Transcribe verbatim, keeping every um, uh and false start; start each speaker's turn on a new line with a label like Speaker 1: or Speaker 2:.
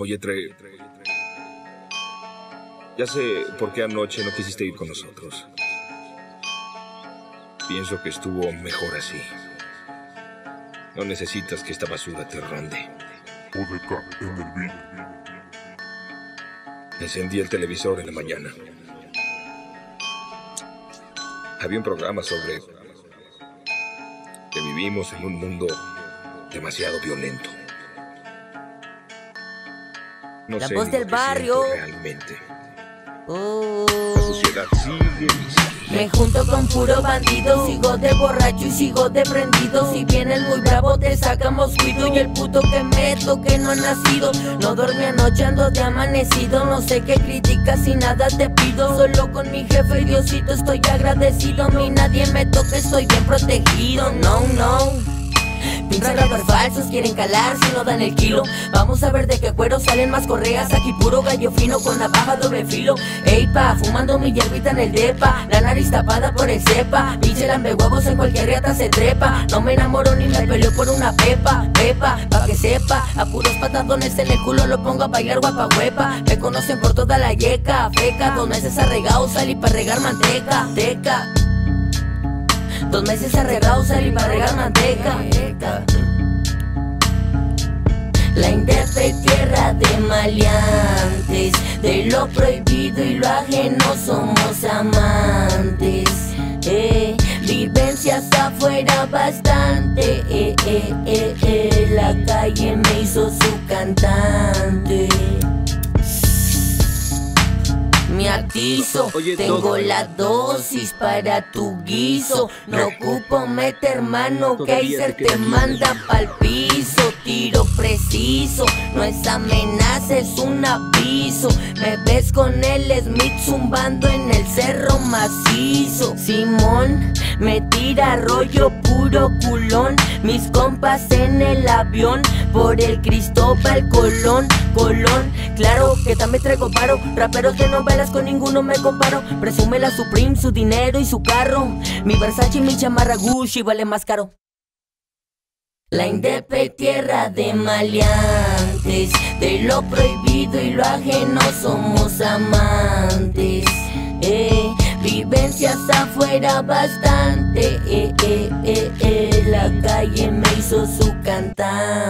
Speaker 1: Oye, Trey, ya sé por qué anoche no quisiste ir con nosotros. Pienso que estuvo mejor así. No necesitas que esta basura te ronde.
Speaker 2: O D K en el beat.
Speaker 1: Encendí el televisor en la mañana. Había un programa sobre que vivimos en un mundo demasiado violento. No
Speaker 3: La
Speaker 1: sé
Speaker 3: voz
Speaker 1: ni
Speaker 3: del
Speaker 1: lo que
Speaker 3: barrio.
Speaker 1: siento realmente.
Speaker 3: Oh.
Speaker 1: La sociedad sigue y sigue.
Speaker 3: Me junto con puro bandido, sigo de borracho y sigo de prendido. Si vienes muy bravo te sacamos cuido. Y el puto que meto que no ha nacido. No dormí anoche, ando de amanecido. No sé qué criticas y nada te pido. Solo con mi jefe y Diosito estoy agradecido. A mí nadie me toca, estoy bien protegido. No, no. Pinches rappers falsos quieren calar si no dan el kilo. Vamos a ver de qué cuero salen más correas. Aquí puro gallo fino con navaja doble filo. Ey pa, fumando mi hierbita en el depa. La nariz tapada por el cepa. Pinche lambe huevos en cualquier riata se trepa. No me enamoro ni me peleo por una pepa. Pepa, pa' que sepa. A puros patadones en el culo lo pongo a bailar guapa huepa. Me conocen por toda la yeca. Feca, dos meses arregado salí pa' regar manteca. Teca. Dos meses arreglado salí para regar manteca. La indepe tierra de maleantes. De lo prohibido y lo ajeno somos amantes. Eh, vivencias afuera bastante. Eh, eh, eh, eh, la calle me hizo su cantante. Me atizo,
Speaker 1: Oye,
Speaker 3: tengo
Speaker 1: todo-
Speaker 3: la dosis para tu guiso. No ocupo meter mano, Kaiser te manda pa'l piso. Tiro preciso, no es amenaza, es un aviso. Me ves con el Smith zumbando en el cerro macizo. Simón me tira rollo puro culón. Mis compas en el avión por el Cristóbal Colón. Colón, claro que también traigo paro. Raperos de novelas con ninguno me comparo. Presume la Supreme, su dinero y su carro. Mi Versace y mi chamarra Gucci vale más caro. La indepe tierra de maleantes. De lo prohibido y lo ajeno somos amantes. Eh, vivencias afuera bastante. Eh, eh, eh, eh, la calle me hizo su cantante.